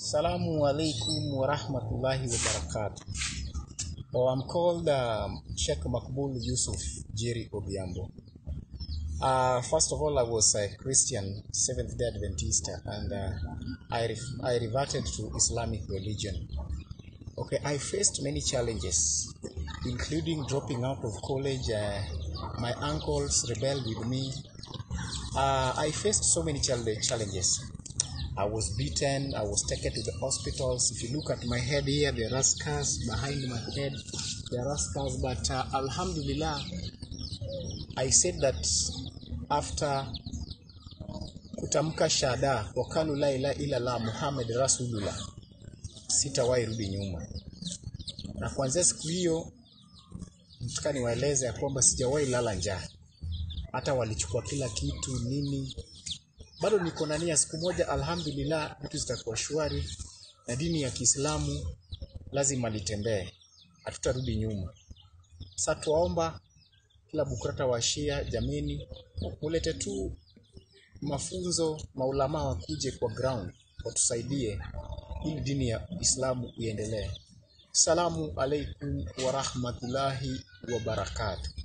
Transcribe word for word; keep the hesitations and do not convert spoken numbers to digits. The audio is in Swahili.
Assalamu alaikum wa rahmatullahi wa barakatuh. Oh, I'm called um, Sheikh Makbul Yusuf Jiri Obiambo. Uh, first of all, I was a Christian Seventh-day Adventist, and uh, I, re- I reverted to Islamic religion. Okay, I faced many challenges, including dropping out of college. Uh, my uncles rebelled with me. Uh, I faced so many challenges. I was beaten, I was taken to the hospitals. If you look at my head here, there are scars behind my head. There are scars, but uh, Alhamdulillah, I said that after kutamka shahada wa kanu la ilaha illa Allah Muhammad Rasulullah, sitawahi rudi nyuma. Na kuanzia siku hiyo nataka niwaeleze ya kwamba sijawahi lala njaa. Hata walichukua kila kitu nini, bado niko na nia siku moja alhamdulillah vitu zitakuwa shwari, na dini ya Kiislamu lazima litembee, hatutarudi nyuma. Sasa tuwaomba kila bukrata wa Shia, jameni, mulete tu mafunzo, maulama wakuje kwa ground watusaidie ili dini ya Islamu iendelee. Salamu alaikum wa rahmatullahi wa barakatuh.